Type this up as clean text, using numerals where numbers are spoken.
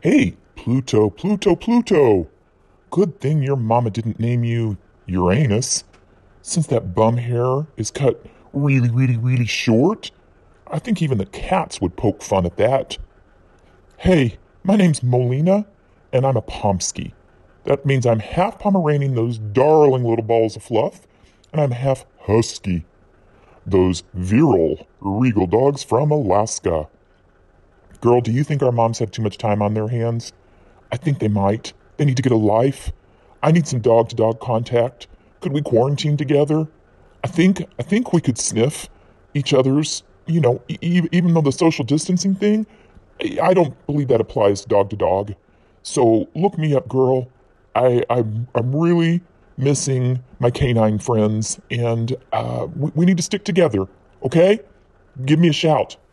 Hey, Pluto, Pluto, Pluto! Good thing your mama didn't name you Uranus. Since that bum hair is cut really, really, really short, I think even the cats would poke fun at that. Hey, my name's Molina, and I'm a Pomsky. That means I'm half Pomeranian, those darling little balls of fluff, and I'm half Husky, those virile, regal dogs from Alaska. Girl, do you think our moms have too much time on their hands? I think they might. They need to get a life. I need some dog-to-dog contact. Could we quarantine together? I think we could sniff each other's, even though the social distancing thing, I don't believe that applies dog to dog. So look me up, girl. I'm really missing my canine friends, and we need to stick together, okay? Give me a shout.